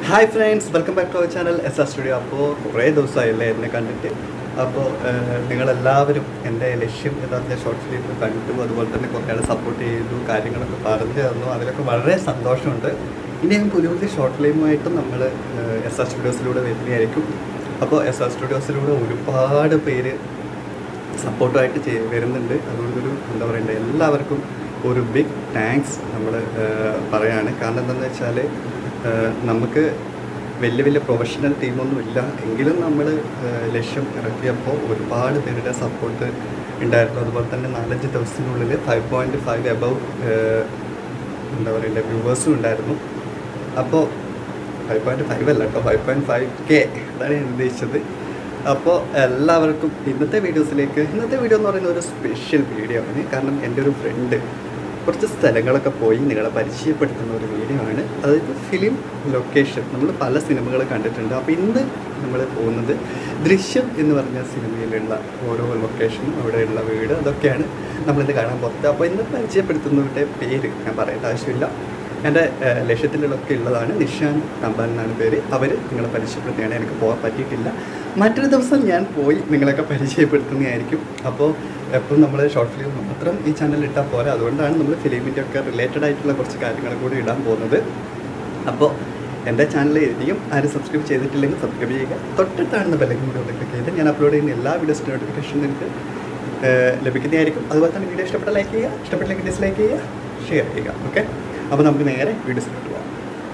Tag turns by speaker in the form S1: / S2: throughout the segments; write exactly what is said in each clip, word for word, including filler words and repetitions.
S1: Hi friends, welcome back to our channel S R Studio. അപ്പോൾ കുറേ ദിവസമായില്ലേ എന്നെ കണ്ടിട്ട്. അപ്പോൾ നിങ്ങളെല്ലാവരും എൻ്റെ ലക്ഷ്യം യഥാർത്ഥ ഷോർട്ട് ഫിലിം കണ്ടു, അതുപോലെ തന്നെ കുറേ ആൾ സപ്പോർട്ട് ചെയ്തു, കാര്യങ്ങളൊക്കെ പറഞ്ഞു തന്നു. അതിലൊക്കെ വളരെ സന്തോഷമുണ്ട്. ഇനി ഞാൻ പുതിയ പുതിയ ഷോർട്ട് ഫിലിമുമായിട്ടും നമ്മൾ എസ് ആർ സ്റ്റുഡിയോസിലൂടെ വരുന്നതായിരിക്കും. അപ്പോൾ എസ് ആർ സ്റ്റുഡിയോസിലൂടെ ഒരുപാട് പേര് സപ്പോർട്ടുമായിട്ട് ചെയ് വരുന്നുണ്ട്. അതുകൊണ്ടൊരു എന്താ പറയണ്ടേ, എല്ലാവർക്കും ഒരു ബിഗ് താങ്ക്സ് നമ്മൾ പറയാണ്. കാരണം എന്താണെന്ന് വെച്ചാൽ നമുക്ക് വലിയ വലിയ പ്രൊഫഷണൽ ടീമൊന്നും ഇല്ല, എങ്കിലും നമ്മൾ ലക്ഷ്യം ഇറക്കിയപ്പോൾ ഒരുപാട് പേരുടെ സപ്പോർട്ട് ഉണ്ടായിരുന്നു. അതുപോലെ തന്നെ നാലഞ്ച് ദിവസത്തിനുള്ളിൽ ഫൈവ് പോയിൻറ്റ് ഫൈവ് എബവ് എന്താ പറയണ്ടേ വ്യൂവേഴ്സും ഉണ്ടായിരുന്നു. അപ്പോൾ ഫൈവ് പോയിൻറ്റ് ഫൈവ് അല്ല കേട്ടോ, ഫൈവ് പോയിൻറ്റ് ഫൈവ് കെ അതാണ് ഞാൻ ഉദ്ദേശിച്ചത്. അപ്പോൾ എല്ലാവർക്കും ഇന്നത്തെ വീഡിയോസിലേക്ക്, ഇന്നത്തെ വീഡിയോ എന്ന് പറയുന്ന ഒരു സ്പെഷ്യൽ വീഡിയോ ആണ്. കാരണം എൻ്റെ ഒരു ഫ്രണ്ട് കുറച്ച് സ്ഥലങ്ങളൊക്കെ പോയി നിങ്ങളെ പരിചയപ്പെടുത്തുന്ന ഒരു വീഡിയോ ആണ്. അതായത് ഫിലിം ലൊക്കേഷൻ. നമ്മൾ പല സിനിമകൾ കണ്ടിട്ടുണ്ട്. അപ്പോൾ ഇന്ന് നമ്മൾ പോകുന്നത് ദൃശ്യം എന്ന് പറഞ്ഞ സിനിമയിലുള്ള ഓരോ ലൊക്കേഷനും അവിടെയുള്ള വീട് അതൊക്കെയാണ് നമ്മളിന്ന് കാണാൻ പോകുന്നത്. അപ്പോൾ ഇന്ന് പരിചയപ്പെടുത്തുന്നവരുടെ പേര് ഞാൻ പറയേണ്ട ആവശ്യമില്ല. എൻ്റെ ലക്ഷ്യത്തിലൊക്കെ ഉള്ളതാണ്. നിഷാൻ തമ്പാൻ എന്നാണ് പേര്. അവർ നിങ്ങളെ പരിചയപ്പെടുത്തുകയാണ്. എനിക്ക് പോകാൻ പറ്റിയിട്ടില്ല. മറ്റൊരു ദിവസം ഞാൻ പോയി നിങ്ങളൊക്കെ പരിചയപ്പെടുത്തുന്നതായിരിക്കും. അപ്പോൾ എപ്പം നമ്മൾ ഷോർട്ട് ഫിലിം മാത്രം ഈ ചാനലിൽ ഇട്ടാൽ പോലെ, അതുകൊണ്ടാണ് നമ്മൾ ഫിലിമിൻ്റെ ഒക്കെ റിലേറ്റഡ് ആയിട്ടുള്ള കുറച്ച് കാര്യങ്ങൾ കൂടി ഇടാൻ പോകുന്നത്. അപ്പോൾ എൻ്റെ ചാനൽ ഇനിയും ആരും സബ്സ്ക്രൈബ് ചെയ്തിട്ടില്ലെങ്കിൽ സബ്സ്ക്രൈബ് ചെയ്യുക. തൊട്ടിട്ടാണ് ബെല്ലൈക്കൺ കൂടി ഒന്ന് ക്ലിക്ക് ചെയ്ത് ഞാൻ അപ്ലോഡ് ചെയ്യുന്ന എല്ലാ വീഡിയോസിൻ്റെ നോട്ടിഫിക്കേഷൻ നിങ്ങൾക്ക് ലഭിക്കുന്നതായിരിക്കും. അതുപോലെ തന്നെ വീഡിയോ ഇഷ്ടപ്പെട്ട ലൈക്ക് ചെയ്യുക, ഇഷ്ടപ്പെട്ടില്ലെങ്കിൽ ഡിസ്ലൈക്ക് ചെയ്യുക, ഷെയർ ചെയ്യുക. ഓക്കെ, അപ്പോൾ നമുക്ക് നേരെ വീഡിയോസിലോട്ട് പോകാം.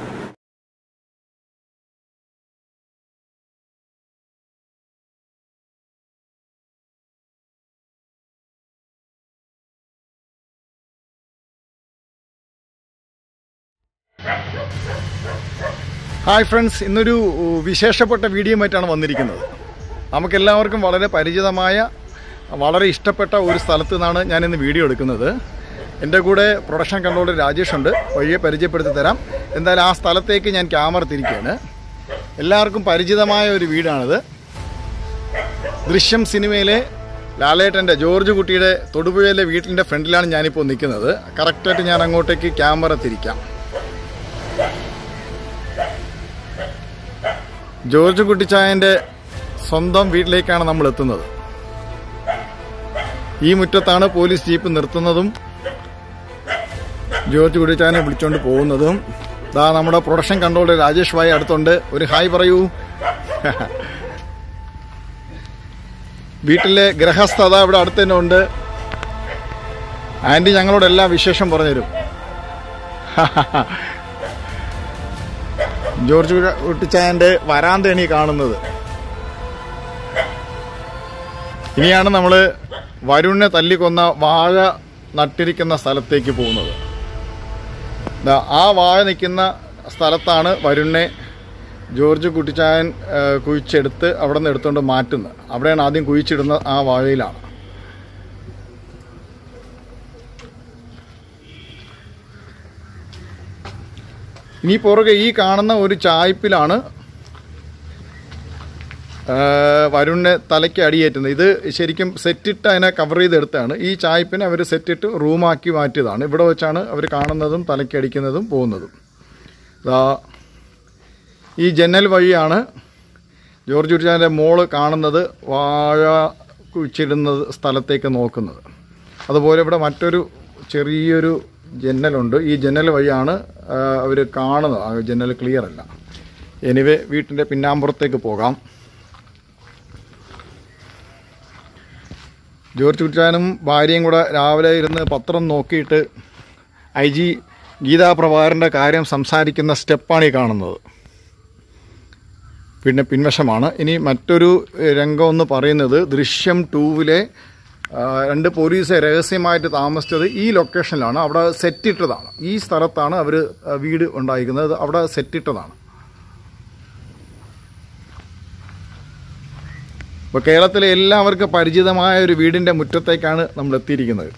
S2: ഹായ് ഫ്രണ്ട്സ്, ഇന്നൊരു വിശേഷപ്പെട്ട വീഡിയോയുമായിട്ടാണ് വന്നിരിക്കുന്നത്. നമുക്കെല്ലാവർക്കും വളരെ പരിചിതമായ, വളരെ ഇഷ്ടപ്പെട്ട ഒരു സ്ഥലത്ത് നിന്നാണ് ഞാനിന്ന് വീഡിയോ എടുക്കുന്നത്. എൻ്റെ കൂടെ പ്രൊഡക്ഷൻ കൺട്രോളർ രാജേഷ് ഉണ്ട്. വഴിയെ പരിചയപ്പെടുത്തി തരാം. എന്തായാലും ആ സ്ഥലത്തേക്ക് ഞാൻ ക്യാമറ തിരിക്കുകയാണ്. എല്ലാവർക്കും പരിചിതമായ ഒരു വീടാണിത്. ദൃശ്യം സിനിമയിലെ ലാലേട്ടൻ്റെ ജോർജ് കുട്ടിയുടെ തൊടുപുഴയിലെ വീട്ടിൻ്റെ ഫ്രണ്ടിലാണ് ഞാനിപ്പോൾ നിൽക്കുന്നത്. കറക്റ്റായിട്ട് ഞാൻ അങ്ങോട്ടേക്ക് ക്യാമറ തിരിക്കാം. ജോർജ് കുട്ടിച്ചായൻ്റെ സ്വന്തം വീട്ടിലേക്കാണ് നമ്മൾ എത്തുന്നത്. ഈ മുറ്റത്താണ് പോലീസ് ജീപ്പ് നിർത്തുന്നതും ജോർജ് കുട്ടിച്ചായനെ വിളിച്ചുകൊണ്ട് പോകുന്നതും. ദാ നമ്മുടെ പ്രൊഡക്ഷൻ കൺട്രോളർ രാജേഷ് ഭായി അടുത്തുണ്ട്. ഒരു ഹായ് പറയൂ. വീട്ടിലെ ഗൃഹസ്ഥത ഇവിടെ അടുത്ത് തന്നെ ഉണ്ട്. ആൻറ്റി ഞങ്ങളോട് എല്ലാ വിശേഷം പറഞ്ഞുതരും. ജോർജ് കുട്ടിച്ചായൻ്റെ വരാന്തയാണ് ഈ കാണുന്നത്. ഇനിയാണ് നമ്മൾ വരുണിനെ തല്ലിക്കൊന്ന വാഴ നട്ടിരിക്കുന്ന സ്ഥലത്തേക്ക് പോകുന്നത്. ആ വാഴ നിൽക്കുന്ന സ്ഥലത്താണ് വരുണിനെ ജോർജ് കുട്ടിച്ചായൻ കുഴിച്ചെടുത്ത് അവിടെ നിന്ന് എടുത്തുകൊണ്ട് മാറ്റുന്നത്. അവിടെയാണ് ആദ്യം കുഴിച്ചിടുന്നത്, ആ വാഴയിലാണ്. ഇനി പുറകെ ഈ കാണുന്ന ഒരു ചായ്പിലാണ് വരുണിനെ തലയ്ക്ക് അടിയേറ്റുന്നത്. ഇത് ശരിക്കും സെറ്റിട്ട് അതിനെ കവർ ചെയ്തെടുത്താണ്. ഈ ചായ്പിനെ അവർ സെറ്റിട്ട് റൂമാക്കി മാറ്റിയതാണ്. ഇവിടെ വെച്ചാണ് അവർ കാണുന്നതും തലയ്ക്ക് അടിക്കുന്നതും പോകുന്നതും. ഈ ജനൽ വഴിയാണ് ജോർജ് കുട്ടിച്ചായൻ്റെ മോള് കാണുന്നത്, വാഴ കുഴിച്ചിടുന്നത് സ്ഥലത്തേക്ക് നോക്കുന്നത്. അതുപോലെ ഇവിടെ മറ്റൊരു ചെറിയൊരു ജനലുണ്ട്. ഈ ജനൽ വഴിയാണ് അവർ കാണുന്നത്. ആ ജനൽ ക്ലിയർ അല്ല. എനിവേ വീട്ടിൻ്റെ പിന്നാമ്പുറത്തേക്ക് പോകാം. ജോർജ് കുട്ടിച്ചായനും ഭാര്യയും കൂടെ രാവിലെ ഇരുന്ന് പത്രം നോക്കിയിട്ട് ഐ ജി ഗീതാ പ്രഭാകരൻ്റെ കാര്യം സംസാരിക്കുന്ന സ്റ്റെപ്പാണ് ഈ കാണുന്നത്. പിന്നെ പിൻവശമാണ്. ഇനി മറ്റൊരു രംഗം എന്ന് പറയുന്നത് ദൃശ്യം ടൂവിലെ രണ്ട് പോലീസ് രഹസ്യമായിട്ട് താമസിച്ചത് ഈ ലൊക്കേഷനിലാണ്. അവിടെ സെറ്റിട്ടതാണ്. ഈ സ്ഥലത്താണ് അവർ വീട് ഉണ്ടായിരിക്കുന്നത്. അവിടെ സെറ്റിട്ടതാണ്. ഇപ്പോൾ കേരളത്തിലെ എല്ലാവർക്കും പരിചിതമായ ഒരു വീടിൻ്റെ മുറ്റത്തേക്കാണ് നമ്മൾ എത്തിയിരിക്കുന്നത്.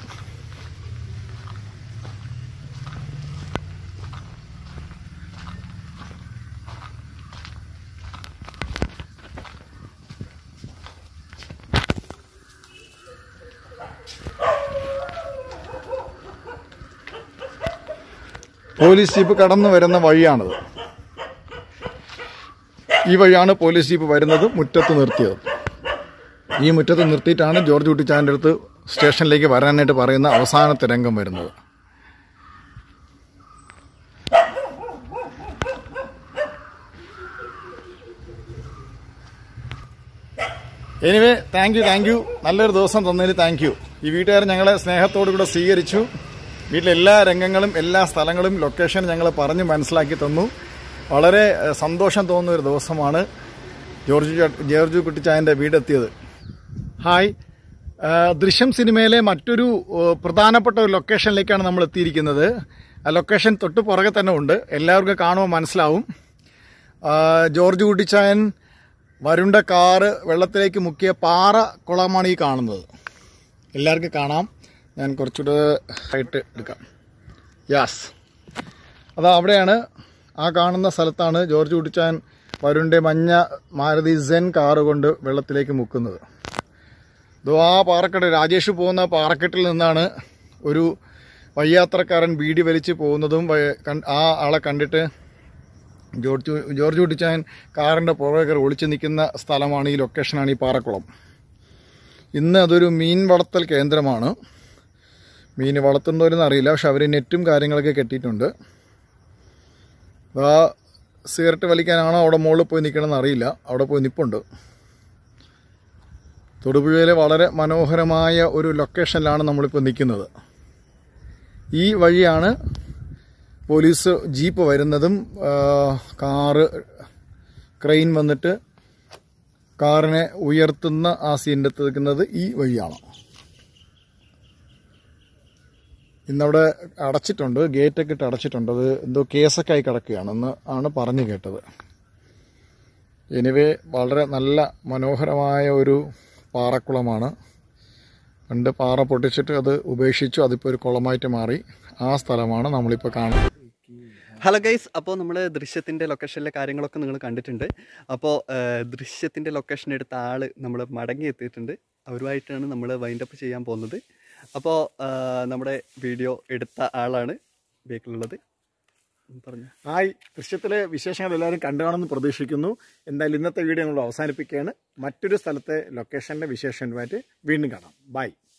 S2: പോലീസ് ജീപ്പ് കടന്നു വരുന്ന വഴിയാണത്. ഈ വഴിയാണ് പോലീസ് ജീപ്പ് വരുന്നത്, മുറ്റത്ത് നിർത്തിയത്. ഈ മുറ്റത്ത് നിർത്തിയിട്ടാണ് ജോർജ് കുട്ടിച്ചാൻ്റെ അടുത്ത് സ്റ്റേഷനിലേക്ക് വരാനായിട്ട് പറയുന്ന അവസാനത്തെ രംഗം വരുന്നത്. Anyway thank you thank you നല്ലൊരു ദിവസം തന്നതിന് താങ്ക് യു. ഈ വീട്ടുകാർ ഞങ്ങളെ സ്നേഹത്തോടു കൂടെ സ്വീകരിച്ചു. വീട്ടിലെ എല്ലാ രംഗങ്ങളും എല്ലാ സ്ഥലങ്ങളും ലൊക്കേഷൻ ഞങ്ങൾ പറഞ്ഞ് മനസ്സിലാക്കി തന്നു. വളരെ സന്തോഷം തോന്നുന്ന ഒരു ദിവസമാണ് ജോർജ് ജോർജ് കുട്ടിച്ചായൻ്റെ വീടെത്തിയത്. ഹായ്, ദൃശ്യം സിനിമയിലെ മറ്റൊരു പ്രധാനപ്പെട്ട ഒരു ലൊക്കേഷനിലേക്കാണ് നമ്മൾ എത്തിയിരിക്കുന്നത്. ആ ലൊക്കേഷൻ തൊട്ട് പുറകെ തന്നെ ഉണ്ട്, എല്ലാവർക്കും കാണുമ്പോൾ മനസ്സിലാവും. ജോർജ് കുട്ടിച്ചായൻ വരുണ്ട കാറ് വെള്ളത്തിലേക്ക് മുക്കിയ പാറ കുളമാണ് ഈ കാണുന്നത്. എല്ലാവർക്കും കാണാം. ഞാൻ കുറച്ചുകൂടെ ആയിട്ട് എടുക്കാം. യാസ്, അതാ അവിടെയാണ്, ആ കാണുന്ന സ്ഥലത്താണ് ജോർജ് കുട്ടിച്ചായൻ വരുണ്ട മഞ്ഞ മാരുതി സെൻ കാറ് കൊണ്ട് വെള്ളത്തിലേക്ക് മുക്കുന്നത്. ഇതോ ആ പാറക്കെട്ട്, രാജേഷ് പോകുന്ന പാറക്കെട്ടിൽ നിന്നാണ് ഒരു വയ്യാത്രക്കാരൻ ബീഡി വലിച്ച് പോകുന്നതും ആ ആളെ കണ്ടിട്ട് ജോർജ് ജോർജ് കുട്ടിച്ചായൻ കാറിൻ്റെ പുറകെ ഒളിച്ചു നിൽക്കുന്ന സ്ഥലമാണ് ഈ ലൊക്കേഷനാണ് ഈ പാറക്കുളം. ഇന്ന് അതൊരു മീൻ വളർത്തൽ കേന്ദ്രമാണ്. മീൻ വളർത്തുന്നവരെന്ന് അറിയില്ല, പക്ഷെ അവർ നെറ്റും കാര്യങ്ങളൊക്കെ കെട്ടിയിട്ടുണ്ട്. ആ സിഗരറ്റ് വലിക്കാനാണോ അവിടെ മുകളിൽ പോയി നിൽക്കണമെന്ന് അറിയില്ല, അവിടെ പോയി നിൽപ്പുണ്ട്. തൊടുപുഴയിലെ വളരെ മനോഹരമായ ഒരു ലൊക്കേഷനിലാണ് നമ്മളിപ്പോൾ നിൽക്കുന്നത്. ഈ വഴിയാണ് പോലീസ് ജീപ്പ് വരുന്നതും കാറ് ക്രെയിൻ വന്നിട്ട് കാറിനെ ഉയർത്തുന്ന ആ സീൻ്റെ അടുത്ത് നിൽക്കുന്നത് ഈ വഴിയാണ്. ഇന്നവിടെ അടച്ചിട്ടുണ്ട്, ഗേറ്റൊക്കെ ഇട്ട് അടച്ചിട്ടുണ്ട്. അത് എന്തോ കേസൊക്കെ ആയി കിടക്കുകയാണെന്ന് ആണ് പറഞ്ഞു കേട്ടത്. എനിവേ വളരെ നല്ല മനോഹരമായ ഒരു പാറക്കുളമാണ്. പണ്ട് പാറ പൊട്ടിച്ചിട്ട് അത് ഉപേക്ഷിച്ചു, അതിപ്പോൾ ഒരു കുളമായിട്ട് മാറി. ആ സ്ഥലമാണ് നമ്മളിപ്പോൾ കാണുന്നത്.
S1: ഹലോ ഗൈസ്, അപ്പോൾ നമ്മൾ ദൃശ്യത്തിൻ്റെ ലൊക്കേഷനിലെ കാര്യങ്ങളൊക്കെ നിങ്ങൾ കണ്ടിട്ടുണ്ട്. അപ്പോൾ ദൃശ്യത്തിൻ്റെ ലൊക്കേഷൻ എടുത്ത ആൾ നമ്മൾ മടങ്ങി എത്തിയിട്ടുണ്ട്. അവരുമായിട്ടാണ് നമ്മൾ വൈൻഡപ്പ് ചെയ്യാൻ പോകുന്നത്. അപ്പോൾ നമ്മുടെ വീഡിയോ എടുത്ത ആളാണ് ബേക്കിലുള്ളത്. പറഞ്ഞു
S2: ഹായ്, ദൃശ്യത്തിലെ വിശേഷങ്ങൾ എല്ലാവരും കണ്ടു കാണുമെന്ന് പ്രതീക്ഷിക്കുന്നു. എന്തായാലും ഇന്നത്തെ വീഡിയോ നമ്മൾ അവസാനിപ്പിക്കുകയാണ്. മറ്റൊരു സ്ഥലത്തെ ലൊക്കേഷൻ്റെ വിശേഷങ്ങളുമായിട്ട് വീണ്ടും കാണാം. ബൈ.